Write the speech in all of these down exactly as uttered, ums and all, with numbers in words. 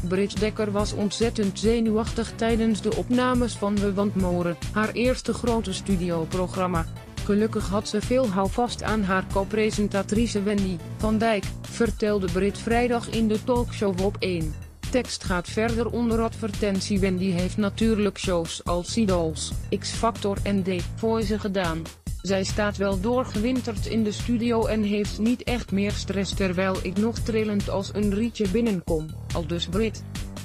Brit Dekker was ontzettend zenuwachtig tijdens de opnames van We Want More, haar eerste grote studioprogramma. Gelukkig had ze veel houvast aan haar co-presentatrice Wendy van Dijk, vertelde Brit vrijdag in de talkshow op één. Tekst gaat verder onder advertentie. Wendy heeft natuurlijk shows als Idols, X Factor en The Voice gedaan. Zij staat wel doorgewinterd in de studio en heeft niet echt meer stress terwijl ik nog trillend als een rietje binnenkom, aldus Brit.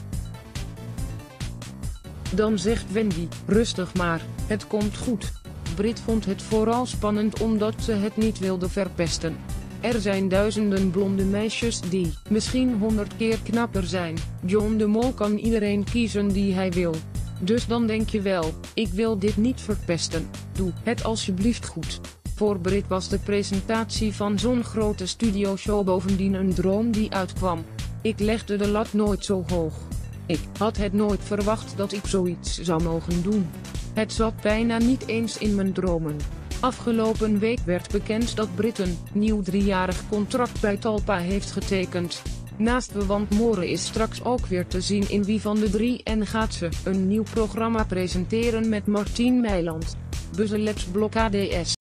Dan zegt Wendy, rustig maar, het komt goed. Brit vond het vooral spannend omdat ze het niet wilde verpesten. Er zijn duizenden blonde meisjes die misschien honderd keer knapper zijn. John de Mol kan iedereen kiezen die hij wil. Dus dan denk je wel, ik wil dit niet verpesten. Doe het alsjeblieft goed. Voor Brit was de presentatie van zo'n grote studioshow bovendien een droom die uitkwam. Ik legde de lat nooit zo hoog. Ik had het nooit verwacht dat ik zoiets zou mogen doen. Het zat bijna niet eens in mijn dromen. Afgelopen week werd bekend dat Brit een nieuw driejarig contract bij Talpa heeft getekend. Naast We Want More is straks ook weer te zien in Wie van de Drie en gaat ze een nieuw programma presenteren met Martien Meiland. Buzzelets Blok A D S.